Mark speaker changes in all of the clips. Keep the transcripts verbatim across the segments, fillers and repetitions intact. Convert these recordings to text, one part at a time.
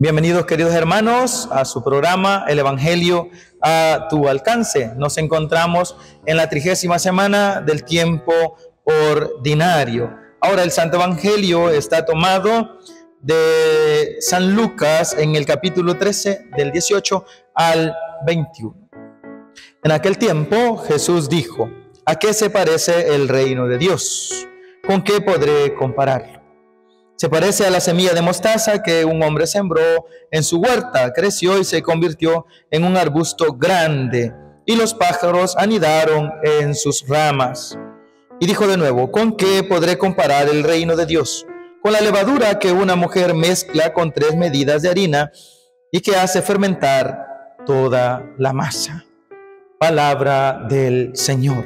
Speaker 1: Bienvenidos, queridos hermanos, a su programa El Evangelio a tu alcance. Nos encontramos en la trigésima semana del tiempo ordinario. Ahora el Santo Evangelio está tomado de San Lucas en el capítulo trece, del dieciocho al veintiuno. En aquel tiempo Jesús dijo: ¿a qué se parece el reino de Dios? ¿Con qué podré compararlo? Se parece a la semilla de mostaza que un hombre sembró en su huerta, creció y se convirtió en un arbusto grande, y los pájaros anidaron en sus ramas. Y dijo de nuevo: ¿con qué podré comparar el reino de Dios? Con la levadura que una mujer mezcla con tres medidas de harina y que hace fermentar toda la masa. Palabra del Señor.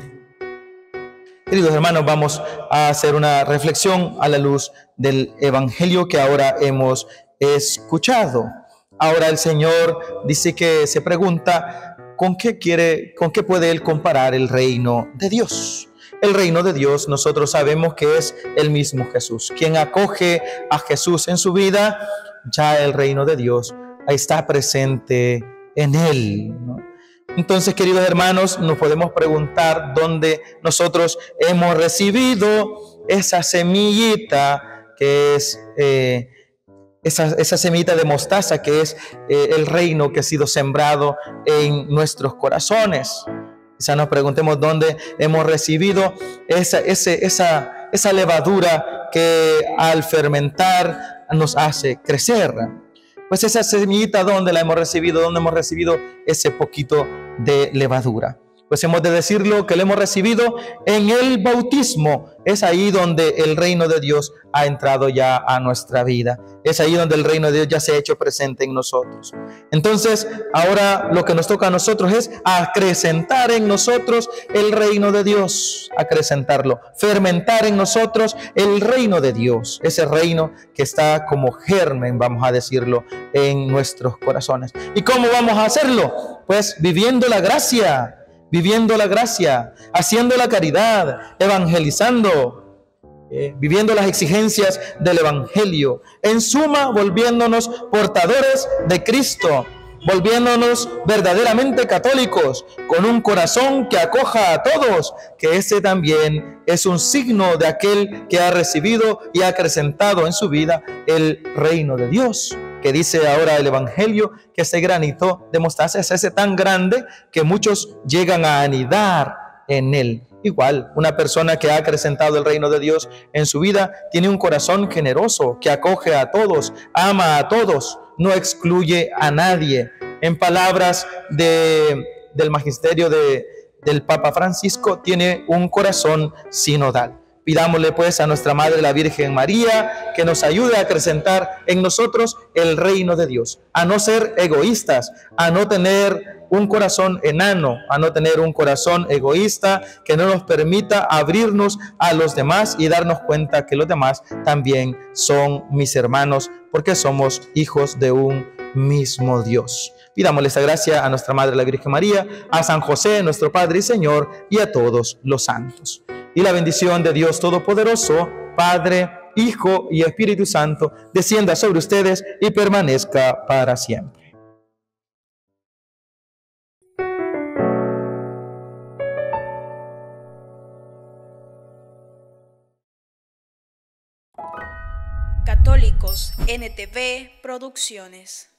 Speaker 1: Queridos hermanos, vamos a hacer una reflexión a la luz del Evangelio que ahora hemos escuchado. Ahora el Señor dice que se pregunta ¿con qué quiere, con qué puede Él comparar el reino de Dios? El reino de Dios nosotros sabemos que es el mismo Jesús. Quien acoge a Jesús en su vida, ya el reino de Dios está presente en Él, ¿no? Entonces, queridos hermanos, nos podemos preguntar dónde nosotros hemos recibido esa semillita que es eh, esa, esa semillita de mostaza que es eh, el reino que ha sido sembrado en nuestros corazones. Quizá nos preguntemos dónde hemos recibido esa, ese, esa, esa levadura que al fermentar nos hace crecer. Pues esa semillita, ¿dónde la hemos recibido? ¿Dónde hemos recibido ese poquito de levadura? Pues hemos de decirlo que lo hemos recibido en el bautismo. Es ahí donde el reino de Dios ha entrado ya a nuestra vida. Es ahí donde el reino de Dios ya se ha hecho presente en nosotros. Entonces, ahora lo que nos toca a nosotros es acrecentar en nosotros el reino de Dios. Acrecentarlo, fermentar en nosotros el reino de Dios. Ese reino que está como germen, vamos a decirlo, en nuestros corazones. ¿Y cómo vamos a hacerlo? Pues viviendo la gracia. Viviendo la gracia, haciendo la caridad, evangelizando, eh, viviendo las exigencias del Evangelio. En suma, volviéndonos portadores de Cristo, volviéndonos verdaderamente católicos, con un corazón que acoja a todos, que ese también es un signo de aquel que ha recibido y ha acrecentado en su vida el reino de Dios. Que dice ahora el Evangelio que ese granito de mostaza es ese tan grande que muchos llegan a anidar en él. Igual, una persona que ha acrecentado el reino de Dios en su vida tiene un corazón generoso, que acoge a todos, ama a todos, no excluye a nadie. En palabras de, del magisterio de, del Papa Francisco, tiene un corazón sinodal. Pidámosle pues a nuestra Madre la Virgen María que nos ayude a acrecentar en nosotros el reino de Dios, a no ser egoístas, a no tener un corazón enano, a no tener un corazón egoísta que no nos permita abrirnos a los demás y darnos cuenta que los demás también son mis hermanos porque somos hijos de un mismo Dios. Pidámosle esa gracia a nuestra Madre la Virgen María, a San José, nuestro Padre y Señor, y a todos los santos. Y la bendición de Dios Todopoderoso, Padre, Hijo y Espíritu Santo, descienda sobre ustedes y permanezca para siempre.
Speaker 2: Católicos N T V Producciones.